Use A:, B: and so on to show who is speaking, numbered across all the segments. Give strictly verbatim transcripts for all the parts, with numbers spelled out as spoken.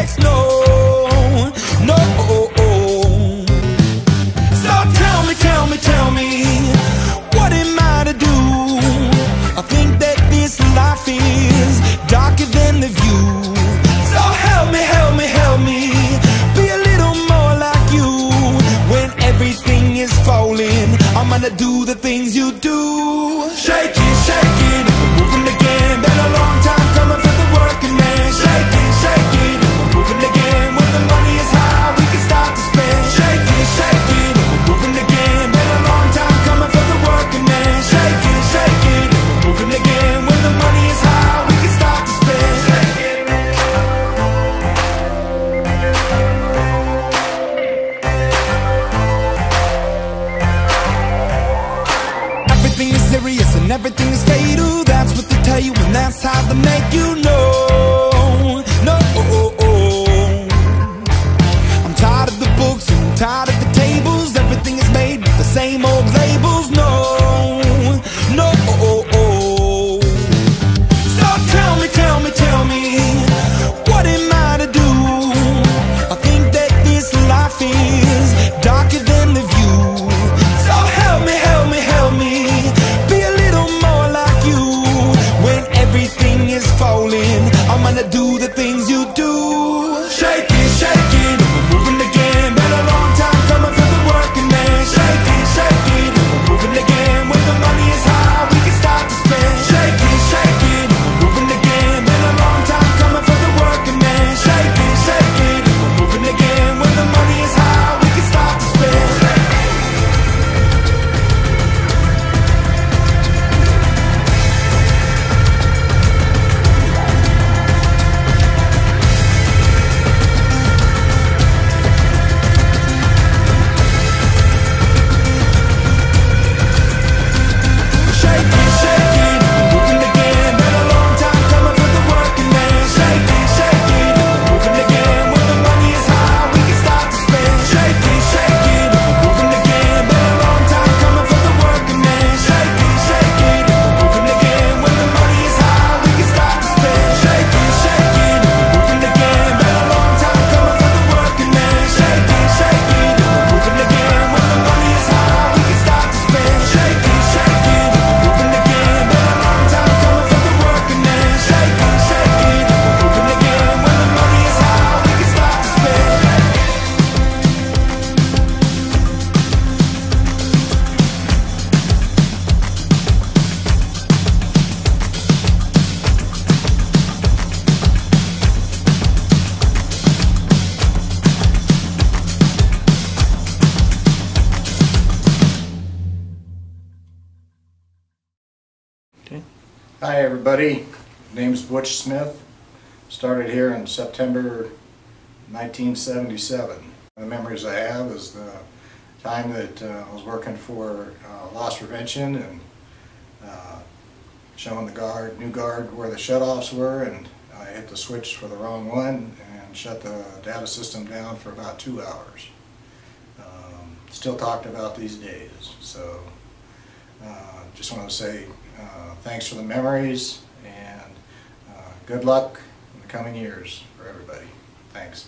A: next. No, no. So tell me, tell me, tell me, what am I to do? I think that this life is darker than the view. So help me, help me, help me, be a little more like you. When everything is falling, I'm gonna do the things you do. Shake it, shake it, we're moving again. Been a long time coming for the working man. Shake it, shake it, we're moving again. When the money is high, we can start to spend. Shake it, shake it, we're moving again. Been a long time coming for the working man. Shake it, shake it, we're moving again. When the money is high, we can start to spend. Shake it. Everything is serious and everything is fatal. That's what they tell you, and that's how they make you know. No, I'm tired of the books and I'm tired of the tables. Everything is made with the same old labels. No, no. So tell me, tell me, tell me, what am I to do? I think that this life is darker than the view. So help me, help me, help me, be a little more like you. When everything is falling, I'm gonna do the things you do. Shake it, shake it, we're moving again. Been a long time coming for the working man. Shake it, shake it, we're moving again. When the money is high, we can start to spend. Shake it, shake it, we're moving again. Been a long time coming for the working man. Shake it, shake it, we're moving again. When the money is high, we can start to spend. Shake it, shake it, we're moving again. Been a long time coming for the working man. Shake it, shake it, we're moving again. When the money is high, we can start to spend. Shake it, shake it, we're moving again. Been a long time coming for the working man. Shake it, shake it, we're moving again. When the money is high, we can start to spend. Shake it, shake it, we're moving again. Been a long time coming for the working man. Shake it, shake it, we're moving again. When the money is high, we can start to spend. Shake it, shake it, we're moving again. Been a long time coming for the working man. Shake it, shake it, we're moving again. When the money is high, we can start to spend.
B: Hi everybody, name's Butch Smith. Started here in September nineteen seventy-seven. The memories I have is the time that uh, I was working for uh, loss prevention and uh, showing the guard, new guard where the shutoffs were, and I hit the switch for the wrong one and shut the data system down for about two hours. Um, still talked about these days, so uh, just want to say Uh, thanks for the memories, and uh, good luck in the coming years for everybody. Thanks.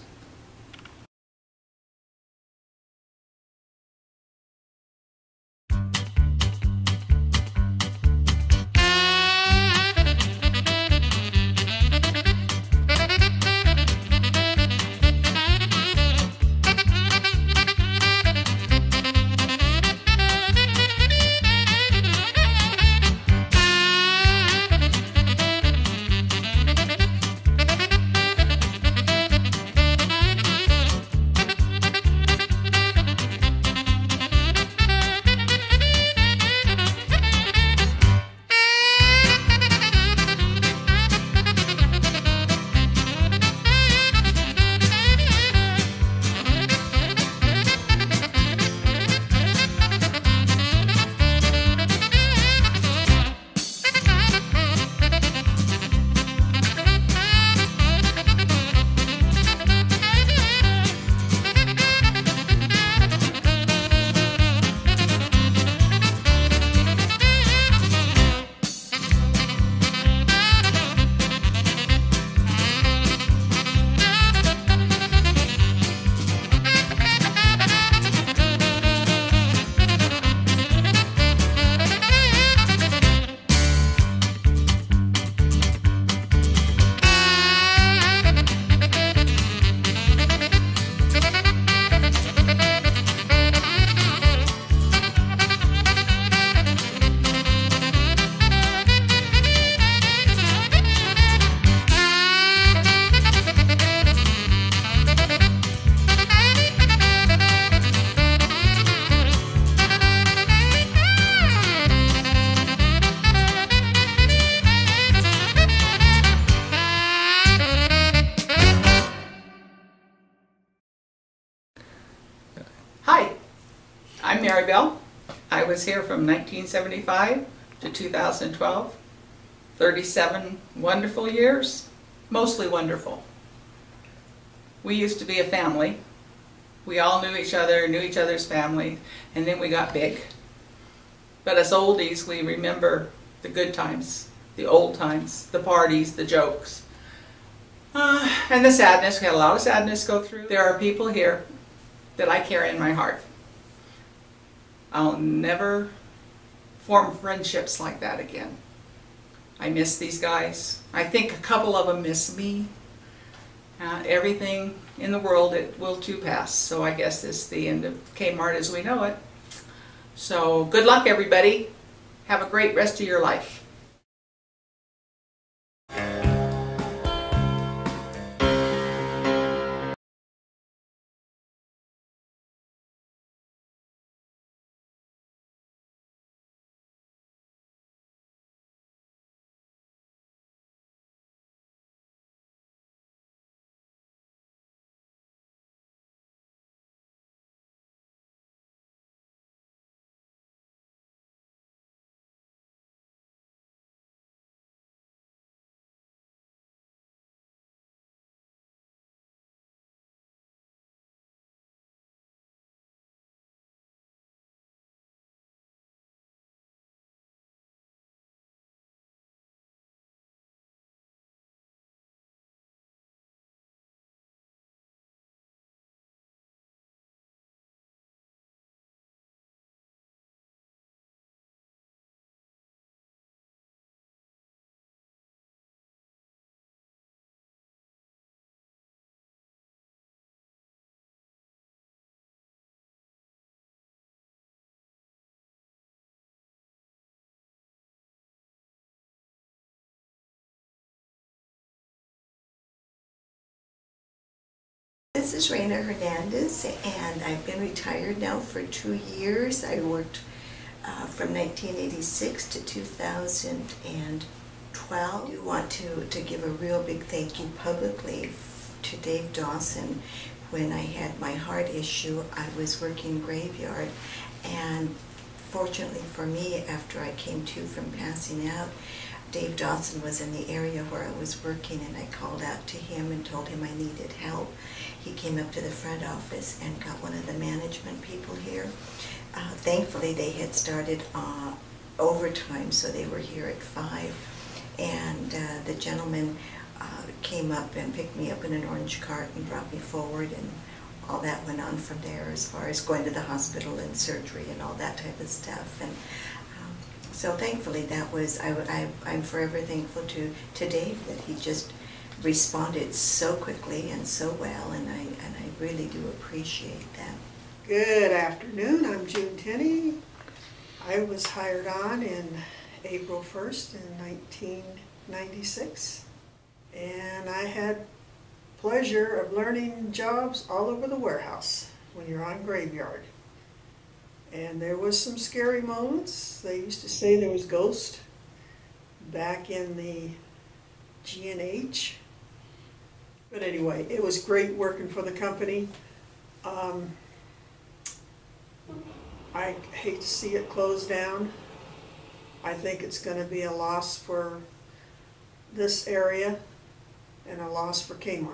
C: Mary Bell. I was here from nineteen seventy-five to two thousand twelve. thirty-seven wonderful years, mostly wonderful. We used to be a family. We all knew each other, knew each other's family, and then we got big. But as oldies, we remember the good times, the old times, the parties, the jokes, uh, and the sadness. We had a lot of sadness go through. There are people here that I carry in my heart. I'll never form friendships like that again. I miss these guys. I think a couple of them miss me. Uh, everything in the world, it will too pass. So I guess this is the end of Kmart as we know it. So good luck, everybody. Have a great rest of your life.
D: This is Reina Hernandez, and I've been retired now for two years. I worked uh, from nineteen eighty-six to two thousand twelve. I do want to, to give a real big thank you publicly to Dave Dawson. When I had my heart issue, I was working graveyard, and fortunately for me, after I came to from passing out, Dave Dawson was in the area where I was working, and I called out to him and told him I needed help. He came up to the front office and got one of the management people here. Uh, thankfully, they had started uh, overtime, so they were here at five. And uh, the gentleman uh, came up and picked me up in an orange cart and brought me forward, and all that went on from there as far as going to the hospital and surgery and all that type of stuff. And um, so thankfully that was, I, I, I'm forever thankful to, to Dave that he just responded so quickly and so well, and I, and I really do appreciate that.
E: Good afternoon, I'm June Tenney. I was hired on in April first in nineteen ninety-six, and I had pleasure of learning jobs all over the warehouse when you're on graveyard. And there was some scary moments. They used to say there was ghosts back in the G and H. But anyway, it was great working for the company. Um, I hate to see it close down. I think it's going to be a loss for this area and a loss for Kmart.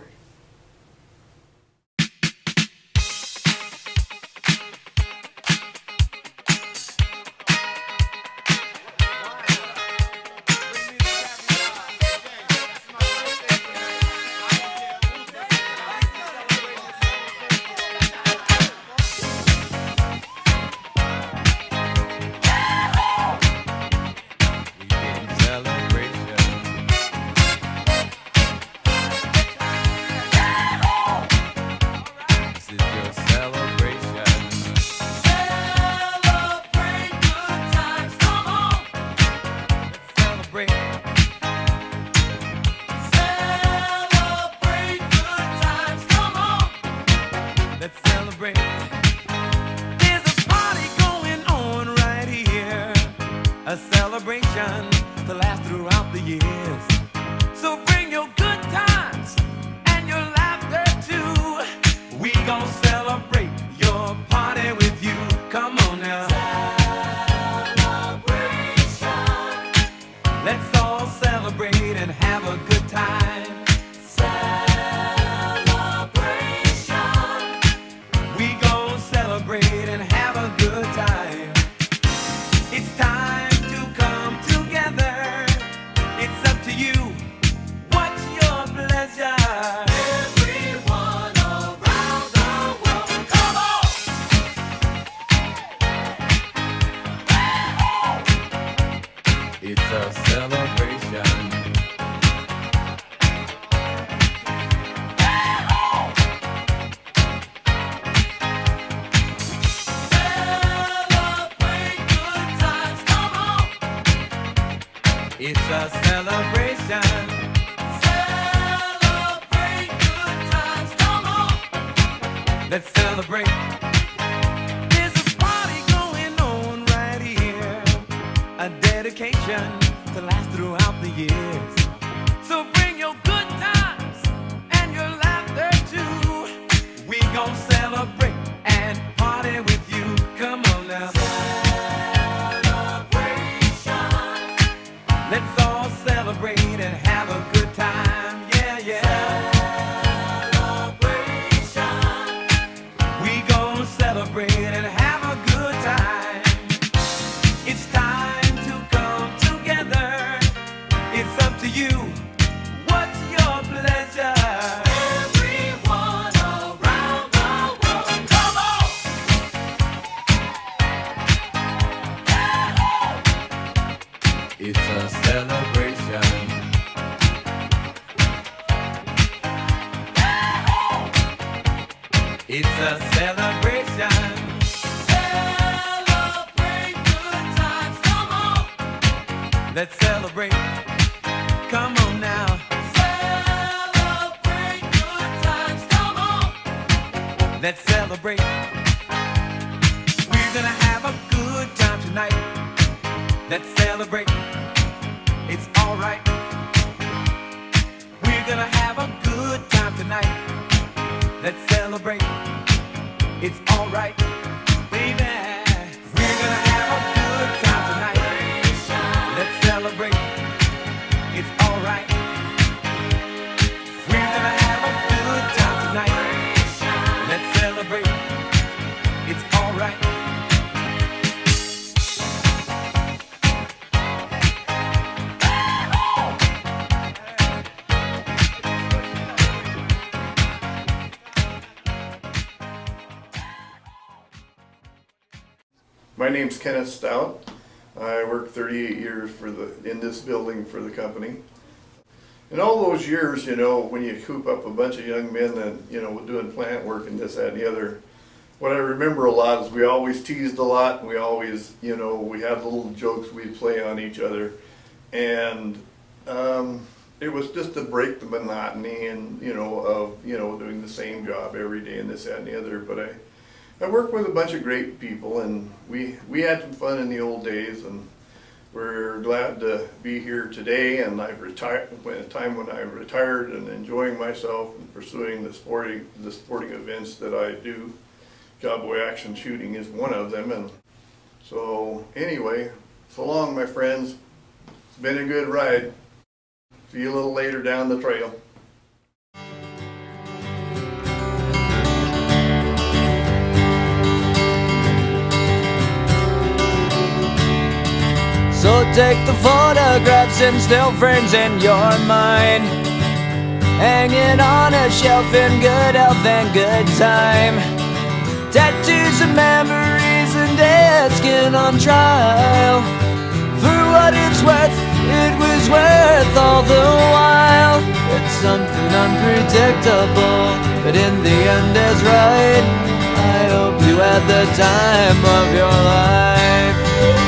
A: a celebration. Celebrate good times, come on. Let's celebrate. There's a party going on right here, a dedication to last throughout the years. So bring your good times and your laughter too. We gon' celebrate and party with you. Come on now. Let's all celebrate and have a good time, yeah, yeah. Celebration. We gon' celebrate and have a good time. It's time to come together. It's up to you. What's your pleasure? Everyone around the world, come on! It's a celebration. It's a celebration. Celebrate good times, come on. Let's celebrate. Come on now. Celebrate good times, come on. Let's celebrate. We're gonna have a good time tonight. Let's celebrate. It's alright. We're gonna have a good time tonight. Let's celebrate. It's alright, baby. We're gonna have a good time tonight. Let's celebrate. It's alright. We're gonna have a good time tonight. Let's celebrate. It's alright.
F: My name's Kenneth Stout. I worked thirty-eight years for the in this building for the company. In all those years, you know, when you coop up a bunch of young men that, you know, doing plant work and this, that, and the other, what I remember a lot is we always teased a lot, and we always, you know, we had little jokes we'd play on each other. And um, it was just to break the monotony and, you know, of, you know, doing the same job every day and this, that, and the other. But I I worked with a bunch of great people, and we, we had some fun in the old days, and we're glad to be here today. And I've retired, at a time when I retired and enjoying myself and pursuing the sporting, the sporting events that I do. Cowboy action shooting is one of them. And so anyway, so long, my friends. It's been a good ride. See you a little later down the trail.
G: So take the photographs and still frames in your mind, hanging on a shelf in good health and good time. Tattoos of memories and dead skin on trial. For what it's worth, it was worth all the while. It's something unpredictable, but in the end is right. I hope you had the time of your life.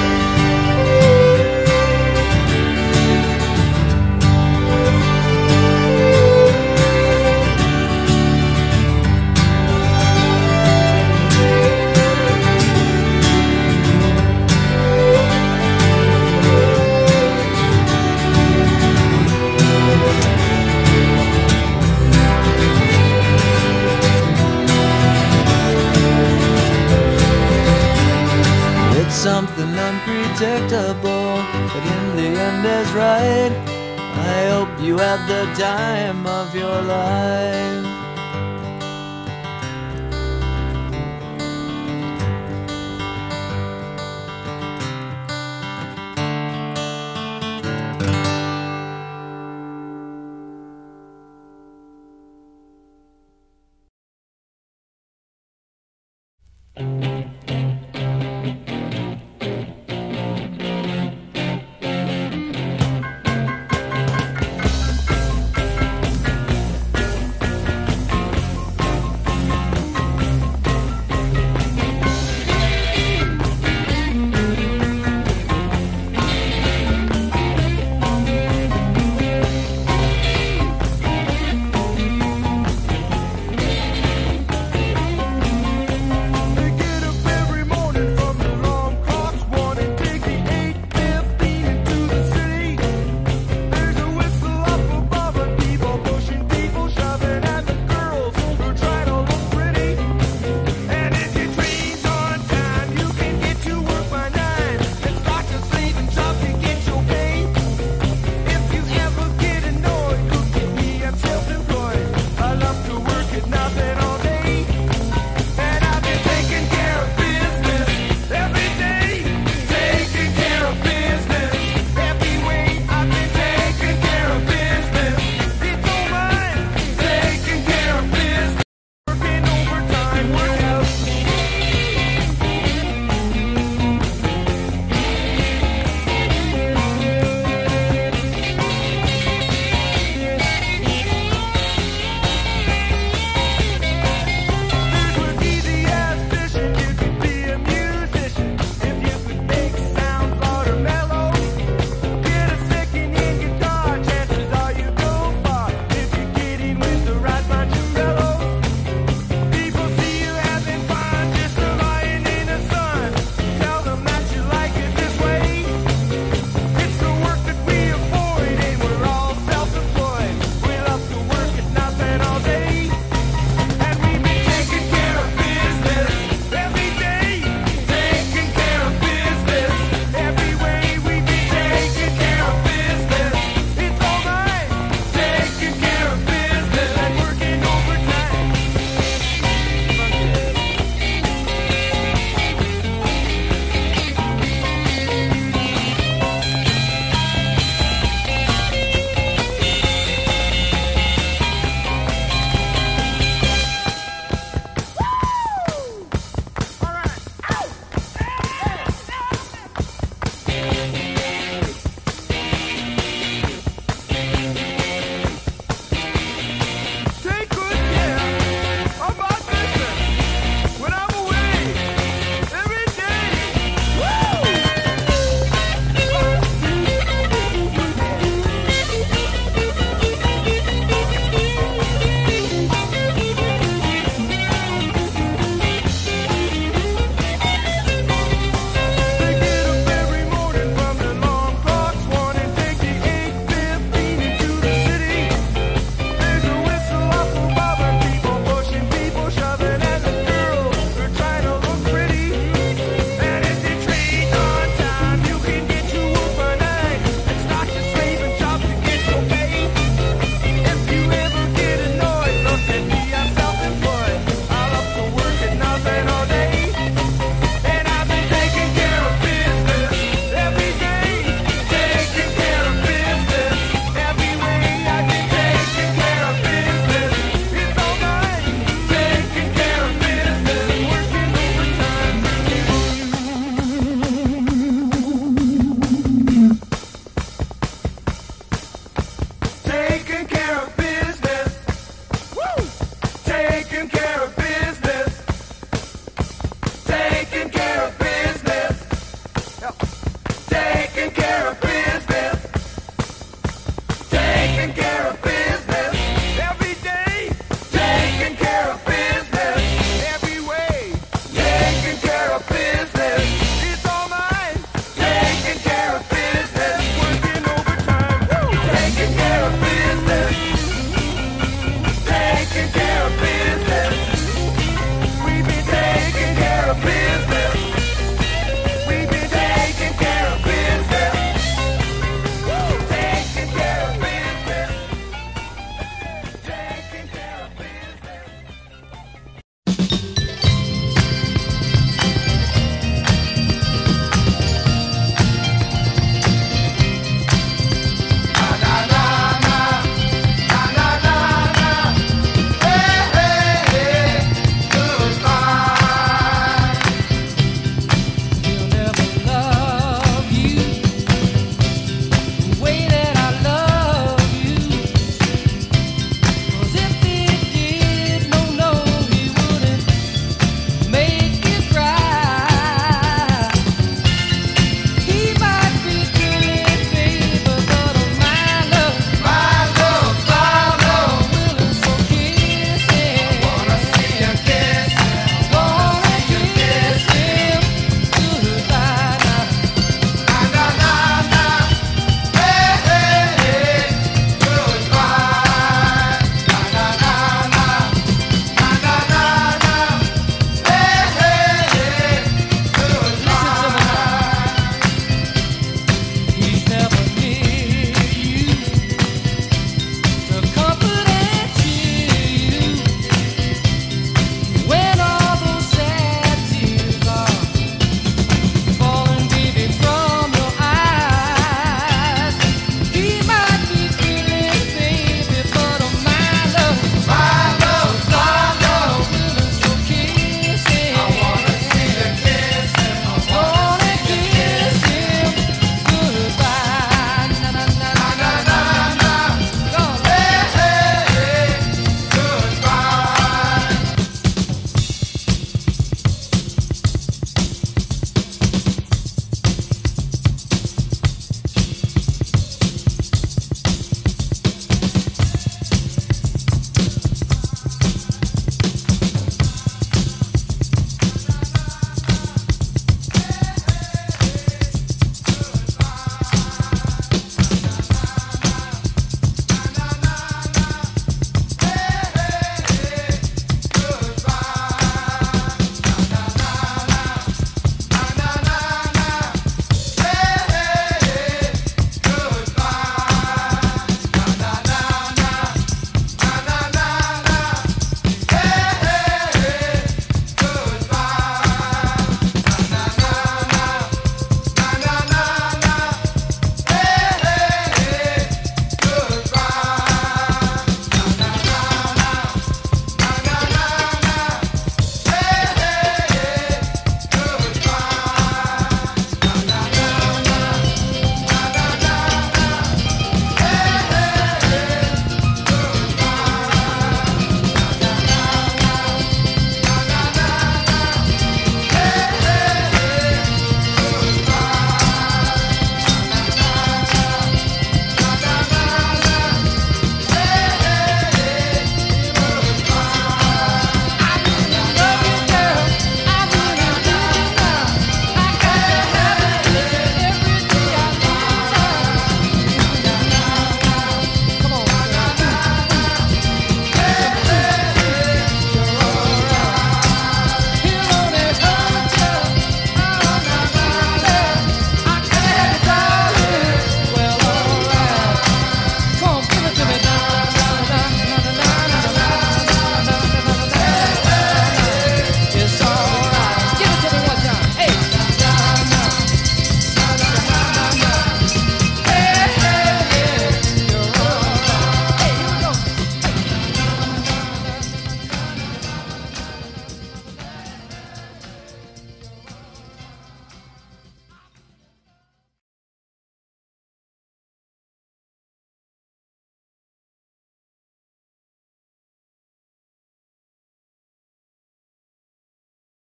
G: Something unpredictable, but in the end is right. I hope you had the time of your life.